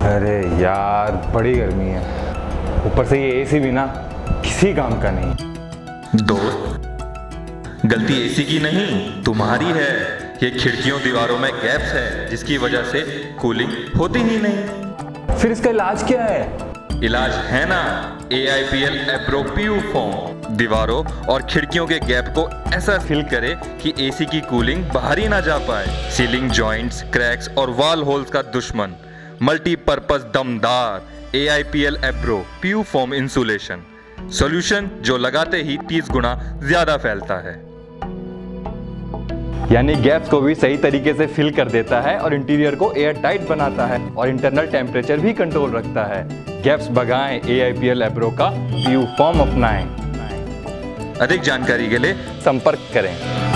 अरे यार बड़ी गर्मी है, ऊपर से ये एसी भी ना किसी काम का नहीं। दोस्त, गलती एसी की नहीं तुम्हारी है। ये खिड़कियों दीवारों में गैप्स है जिसकी वजह से कूलिंग होती ही नहीं। फिर इसका इलाज क्या है? इलाज है ना AIPL ABRO PU फोम। दीवारों और खिड़कियों के गैप को ऐसा फिल करे कि एसी की कूलिंग बाहर ही ना जा पाए। सीलिंग जॉइंट्स, क्रैक्स और वॉल होल्स का दुश्मन, मल्टीपर्पज दमदार AIPL ABRO PU foam insulation solution जो लगाते ही 30 गुना ज्यादा फैलता है। यानी गैप्स को भी सही तरीके से फिल कर देता है और इंटीरियर को एयर टाइट बनाता है और इंटरनल टेम्परेचर भी कंट्रोल रखता है। गैप्स भगाएं, AIPL ABRO का PU फोम अपनाएं। अधिक जानकारी के लिए संपर्क करें।